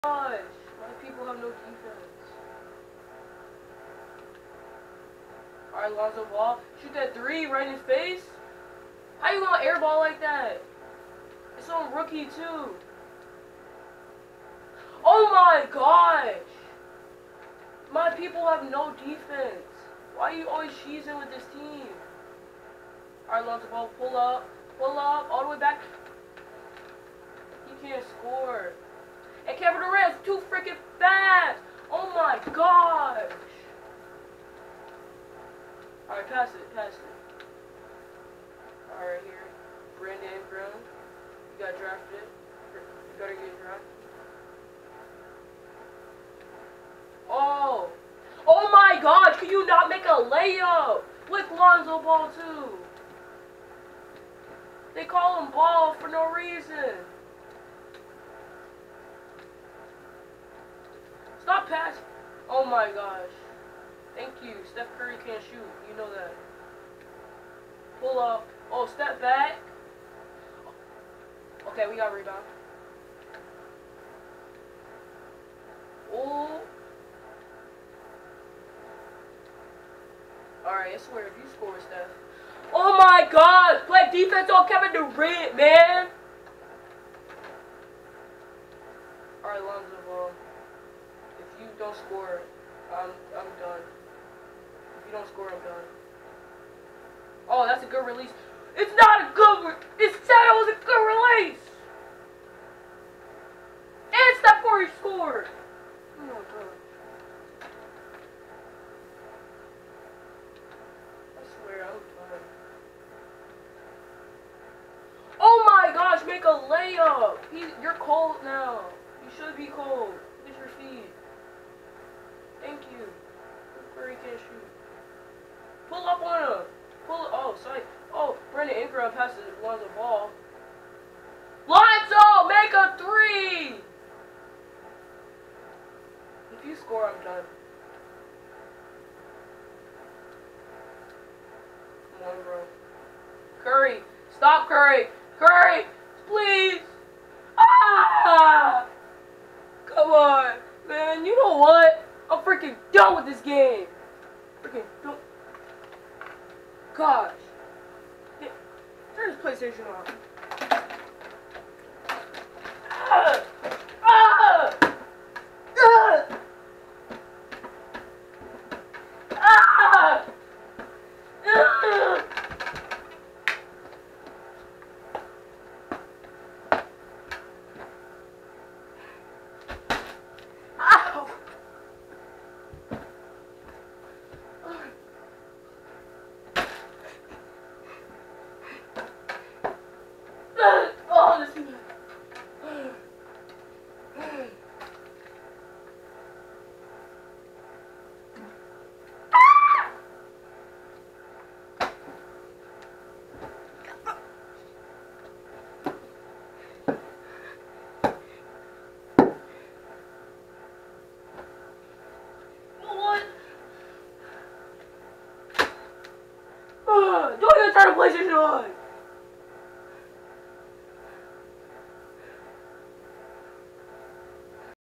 gosh. My people have no defense. Alright, Lonzo Ball. Shoot that three right in his face. How you gonna airball like that? It's on rookie too. Oh my gosh. My people have no defense. Why are you always cheesing with this team? Alright, Lonzo Ball, pull up, all the way back. He can't score. And Kevin Durant's too freaking fast. Oh my gosh. Alright, pass it. Alright, here. Brandon Ingram. You got drafted. You better get drafted. Oh my gosh, can you not make a layup with Lonzo Ball too? They call him Ball for no reason. Stop passing. Oh my gosh. Thank you. Steph Curry can't shoot. You know that. Pull up. Oh, step back. Okay, we got a rebound. Oh. Alright, I swear, if you score, Steph. Oh my god! Play defense on Kevin Durant, man! Alright, Lonzo Ball. If you don't score, I'm done. If you don't score, I'm done. Oh, that's a good release. It's not a good It said it was a good release! And Steph Curry scored! Oh my god. Oh my gosh, make a layup! You're cold now. You should be cold. Look at your feet. Thank you. Curry can't shoot. Pull up on him. Oh, sorry. Oh, Brandon Ingram passes Lonzo Ball. Lonzo, make a three! If you score, I'm done. Come on, bro. Curry. Stop, Curry. Curry, please. Ah! Come on, man. You know what? I'm freaking done with this game. Freaking done. Gosh. Turn this PlayStation off. Ah! Ah! Ah! Ah! Ah! Don't even turn the PlayStation on!